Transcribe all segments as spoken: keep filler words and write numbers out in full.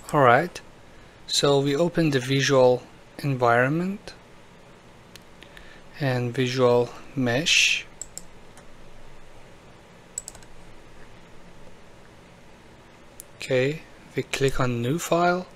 Alright, so we open the visual environment and visual mesh. Okay, we click on new file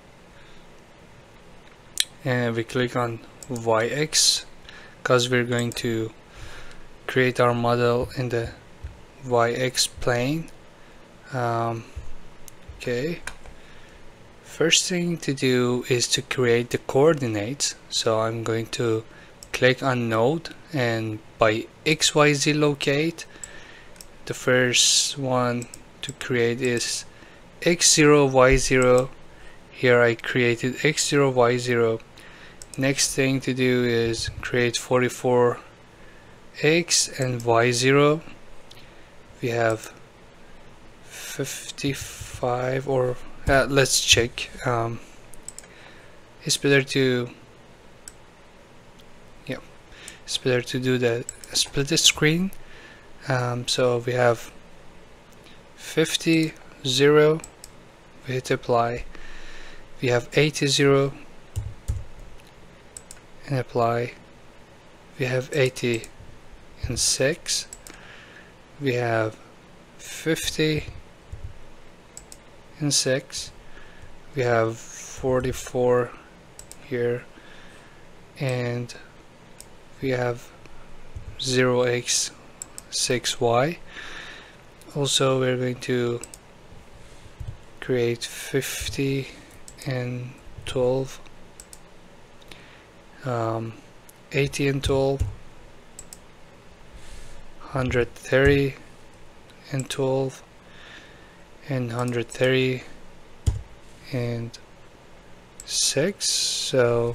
and we click on Y X because we're going to create our model in the Y X plane. Um, okay, first thing to do is to create the coordinates. So I'm going to click on node and by X Y Z locate, the first one to create is X zero Y zero. Here I created X zero Y zero. Next thing to do is create forty-four X and Y zero. We have fifty-five, or uh, let's check. Um, it's better to yeah, it's better to do the split the screen. Um, so we have fifty, zero. We hit apply. We have eighty, zero, and apply. We have eighty and six. We have fifty and six. We have forty-four here, and we have zero x six y. Also, we're going to create fifty and twelve, um, eighty and twelve, one hundred thirty and twelve, and one hundred thirty and six. So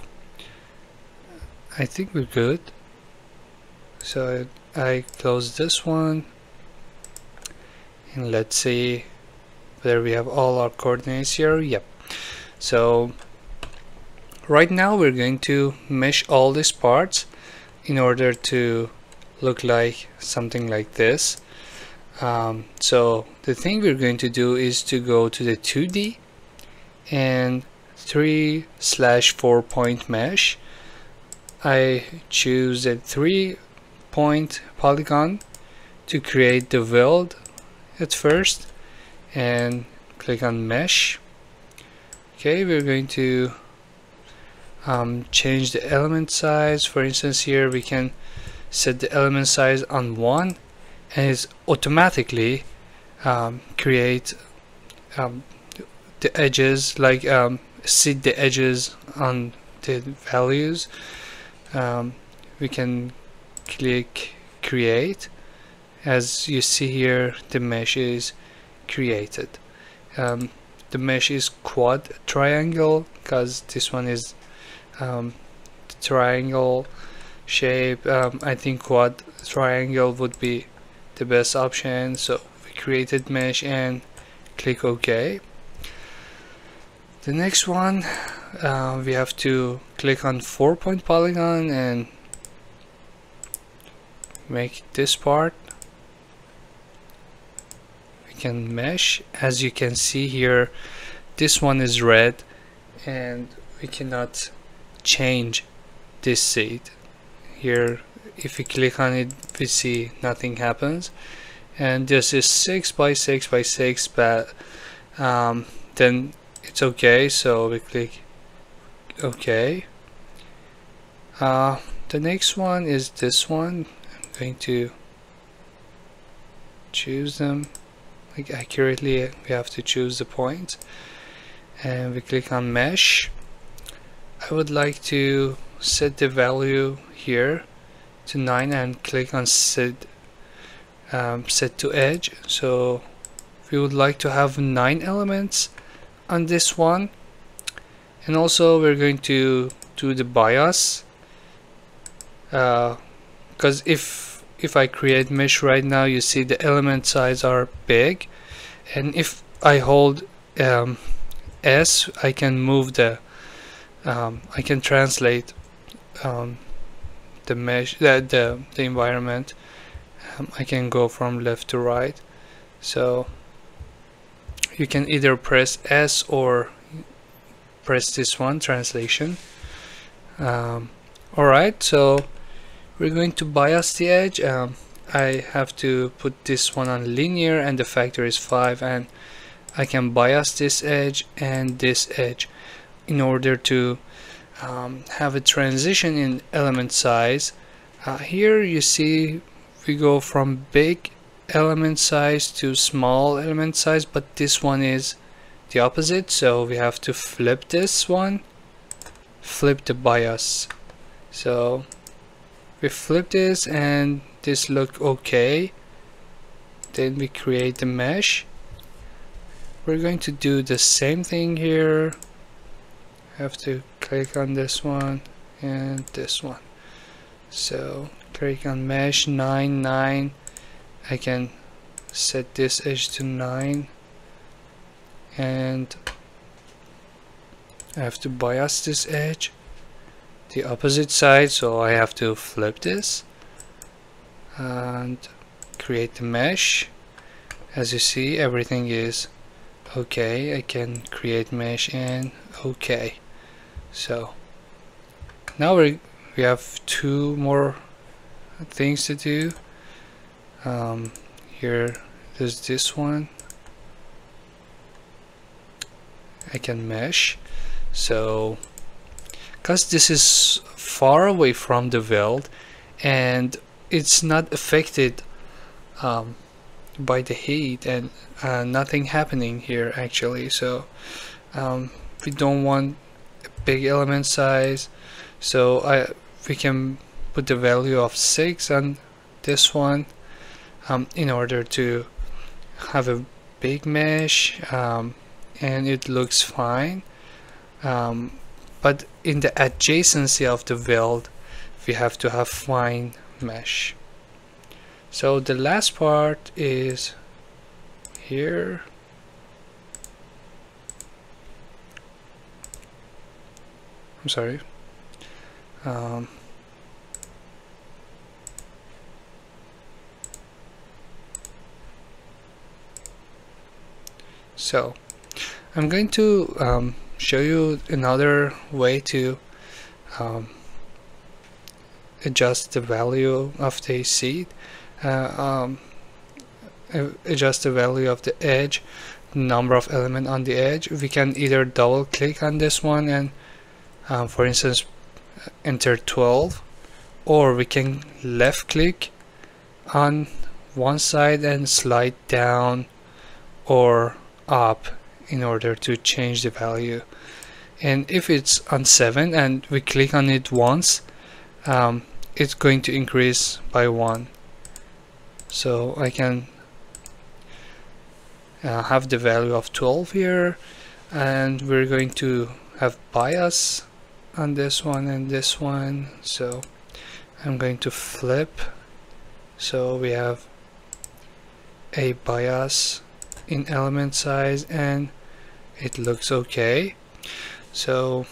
I think we're good. So I, I close this one, and let's see whether we have all our coordinates here. Yep. So right now we're going to mesh all these parts in order to look like something like this. Um, so the thing we're going to do is to go to the two D and three slash four point mesh. I choose a three point polygon to create the weld at first, and click on mesh. Okay, we're going to um, change the element size. For instance, here we can set the element size on one, and it's automatically um, create um, the edges, like um, seed the edges on the values. Um, we can click create. As you see here, the mesh is created. Um, the mesh is quad triangle because this one is um, triangle shape. um, I think quad triangle would be the best option, so we created mesh and click OK. The next one, uh, we have to click on four point polygon and make this part. We can mesh. As you can see here, this one is red and we cannot change this seed. Here if we click on it, we see nothing happens, and this is six by six by six, but um, then it's okay, so we click OK. Uh, the next one is this one. I'm going to choose them like accurately. We have to choose the point, and we click on mesh. I would like to set the value here to nine and click on set um, set to edge. So we would like to have nine elements on this one, and also we're going to do the bias, because uh, if if I create mesh right now, you see the element size are big, and if I hold um, S, I can move the um, I can translate um, the mesh that the, the environment. um, I can go from left to right, so you can either press S or press this one, translation. Um, Alright, so we're going to bias the edge. Um, I have to put this one on linear and the factor is five, and I can bias this edge and this edge in order to um, have a transition in element size. Uh, here you see we go from big element size to small element size, but this one is the opposite, so we have to flip this one, flip the bias. So we flip this and this look okay. Then we create the mesh. We're going to do the same thing here. Have to click on this one and this one. So click on mesh nine nine. I can set this edge to nine, and I have to bias this edge the opposite side, so I have to flip this and create the mesh. As you see, everything is okay. I can create mesh and okay. So now we we have two more things to do. Um, here there's this one. I can mesh. So because this is far away from the weld and it's not affected um, by the heat, and uh, nothing happening here actually, so um, we don't want a big element size, so I we can put the value of six on this one um, in order to have a big mesh, um, and it looks fine. Um, but in the adjacency of the weld we have to have fine mesh. So the last part is here. I'm sorry. Um, so I'm going to um, show you another way to um, adjust the value of the seed, uh, um, adjust the value of the edge, number of element on the edge. We can either double click on this one and um, for instance enter twelve, or we can left click on one side and slide down or up in order to change the value. And if it's on seven and we click on it once, um, it's going to increase by one. So I can uh, have the value of twelve here, and we're going to have bias on this one and this one. So I'm going to flip, so we have a bias in element size and it looks okay. So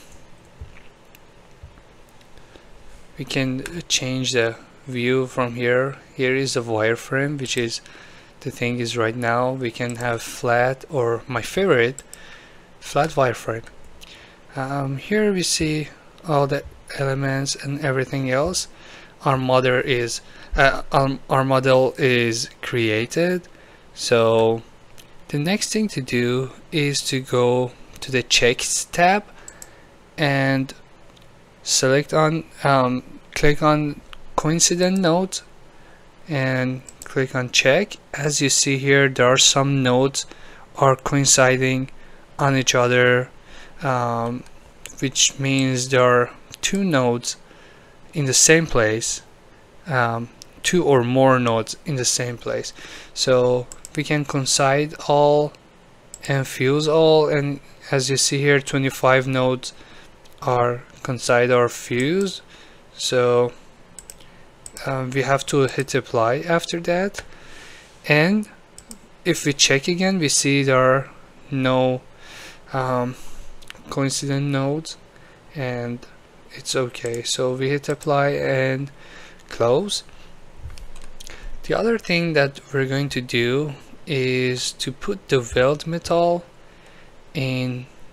we can change the view from here. Here is the wireframe, which is the thing is right now. We can have flat, or my favorite, flat wireframe. Um, here we see all the elements and everything else. Our model is uh, our, our model is created. So the next thing to do is to go to the checks tab and select on um, click on coincident nodes and click on check. As you see here, there are some nodes are coinciding on each other, um, which means there are two nodes in the same place, um, two or more nodes in the same place. So we can coincide all and fuse all, and as you see here, twenty-five nodes are coincide or fused. So um, we have to hit apply after that, and if we check again, we see there are no um, coincident nodes and it's okay. So we hit apply and close. The other thing that we're going to do is to put the weld metal in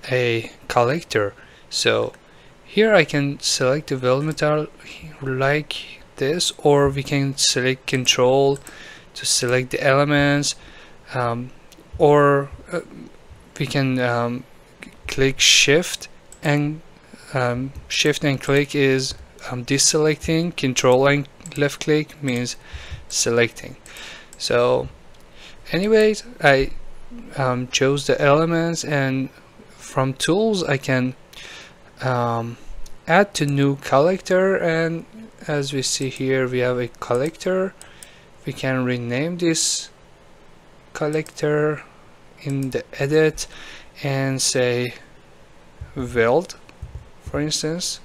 a collector. So here I can select the weld metal like this, or we can select control to select the elements, um, or uh, we can um, click shift and um, shift and click is um, deselecting, control and left click means selecting. So anyways, I um, chose the elements, and from tools I can um, add to new collector, and as we see here we have a collector. We can rename this collector in the edit and say weld, for instance,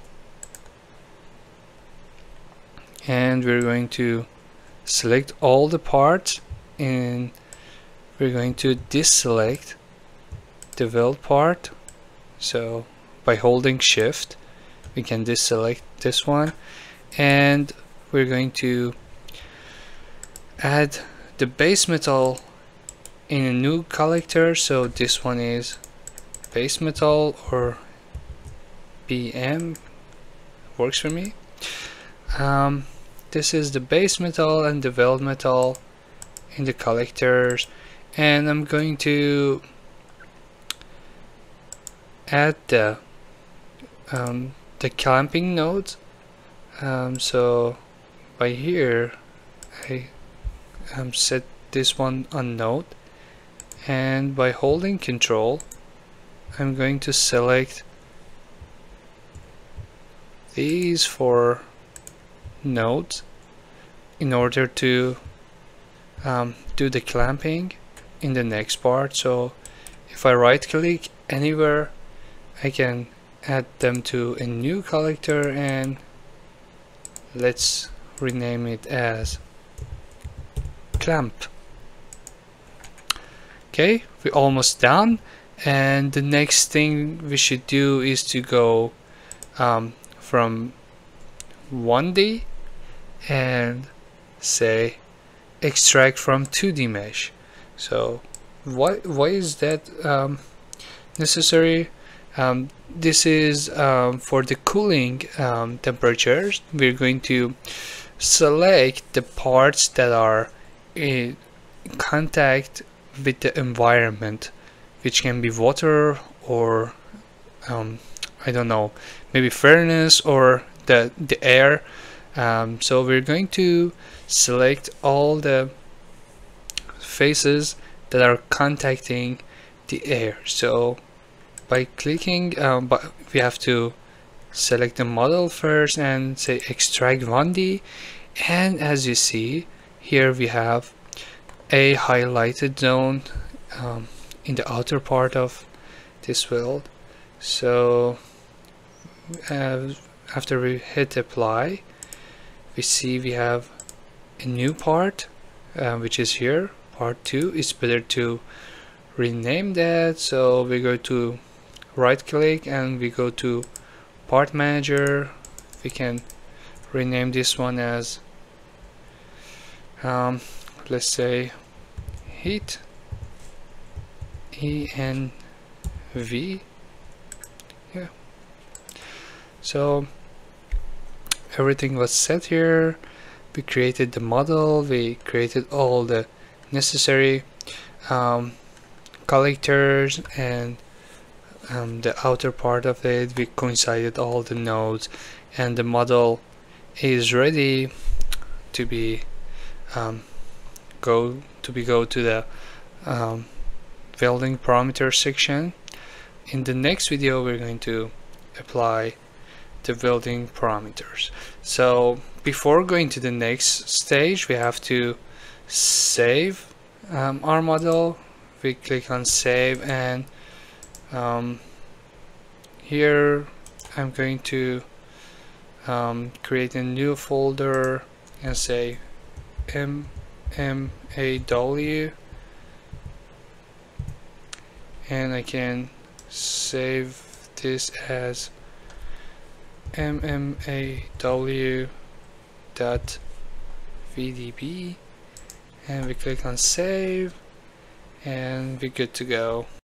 and we're going to select all the parts, and we're going to deselect the weld part. So by holding shift we can deselect this one, and we're going to add the base metal in a new collector. So this one is base metal, or B M works for me. Um, this is the base metal and the weld metal in the collectors, and I'm going to add the um, the clamping node. Um, so by here I um, set this one on node, and by holding control I'm going to select these four nodes in order to um, do the clamping in the next part. So if I right click anywhere I can add them to a new collector, and let's rename it as clamp. Okay, we're almost done, and the next thing we should do is to go um, from one D and say extract from two D mesh. So why why is that um, necessary? Um, this is um, for the cooling um, temperatures. We're going to select the parts that are in contact with the environment, which can be water or um, I don't know, maybe furnace or the the air. Um, so we're going to select all the faces that are contacting the air. So by clicking, um, but we have to select the model first and say extract one D, and as you see here we have a highlighted zone um, in the outer part of this weld. So uh, after we hit apply, we see we have a new part uh, which is here, part two. It's better to rename that, so we go to right click and we go to part manager. We can rename this one as um, let's say heat, E N V. Yeah, so everything was set here. We created the model, we created all the necessary um, collectors and um, the outer part of it. We coincided all the nodes, and the model is ready to be um, go to be go to the um, welding parameter section. In the next video we're going to apply the welding parameters. So before going to the next stage we have to save um, our model. We click on save, and um, here I'm going to um, create a new folder and say M M A W, and I can save this as M M A W dot V D B, and we click on save and we're good to go.